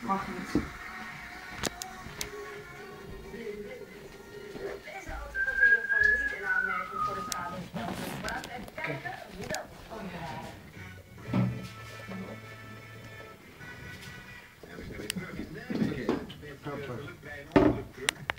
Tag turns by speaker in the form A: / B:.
A: Mag niet.
B: Deze auto komt in ieder geval niet in aanmerking voor het avondspel. Dus we gaan even kijken wie dat is. Oh ja.
C: Hoppa.